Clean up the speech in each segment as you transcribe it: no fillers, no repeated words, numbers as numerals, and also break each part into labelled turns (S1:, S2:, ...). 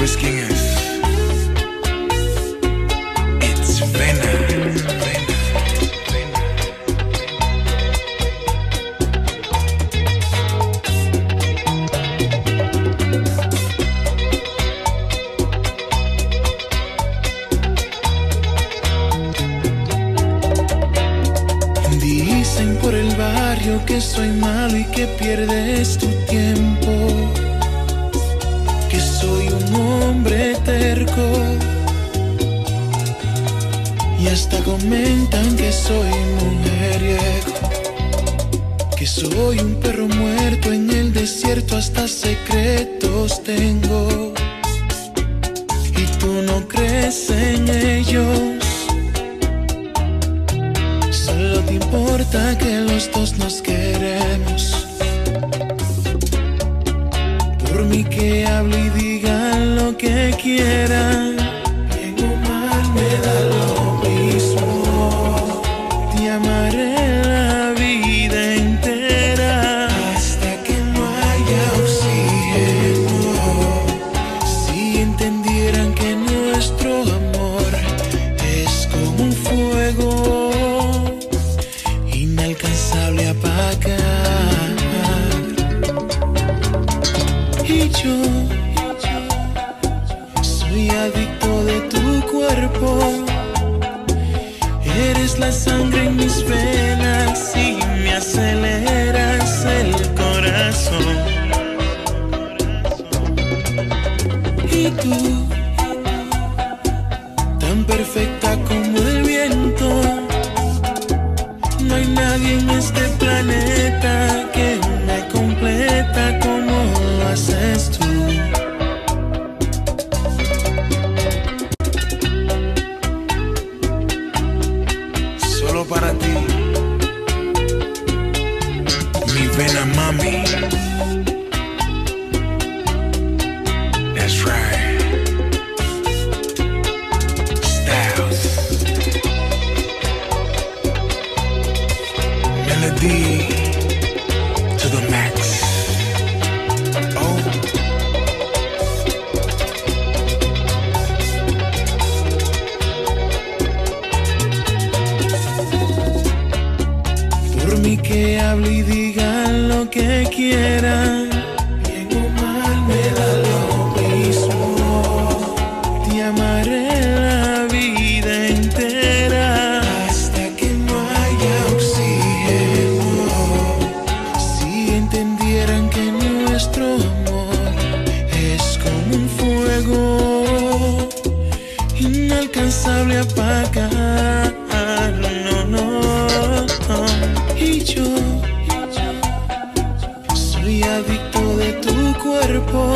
S1: ¿Sabes quién es? It's Vena.
S2: Dicen por el barrio que soy malo y que pierdes tu tiempo, que soy un hombre terco, y hasta comentan que soy mujeriego, que soy un perro muerto en el desierto, hasta secretos tengo, y tú no crees en ellos. Solo te importa que los dos nos queremos. Por mí que hable y digan lo que quieran, bien o mal me da lo mismo. Te amaré la vida entera hasta que no haya oxígeno. Si entendieran que nuestro amor es como un fuego inalcanzable a apagar, y yo soy adicto de tu cuerpo. Eres la sangre en mis venas y me aceleras el corazón. Y tú, tan perfecta como el viento, no hay nadie en este planeta que me completa como lo haces tú.
S1: Solo para ti, mi Vena mami. That's right. Styles. Melody to the max. Oh.
S2: Por mí que hable y digan lo que quieran, bien o mal me da lo mismo. Te amaré la vida entera hasta que no haya oxígeno. Si entendieran que nuestro amor es como un fuego inalcanzable a apagar, no, no. Y yo soy adicto de tu cuerpo.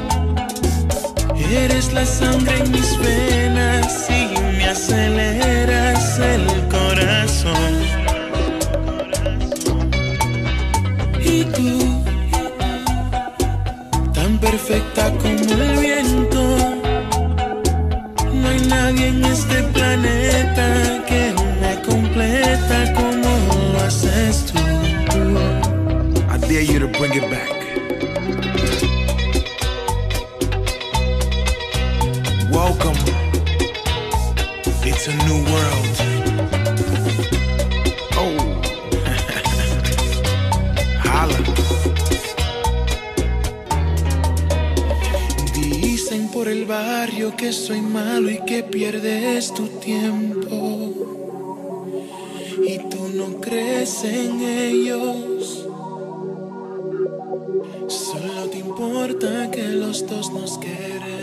S2: Eres la sangre en mis venas y me aceleras el corazón. Y tú, tan perfecta como el viento, no hay nadie en este planeta que me completa como lo haces tú.
S1: I dare you to bring it back. Welcome. It's a new world. Oh. Holla.
S2: Dicen por el barrio que soy malo y que pierdes tu tiempo, y tú no crees en ellos. Solo te importa que los dos nos queremos.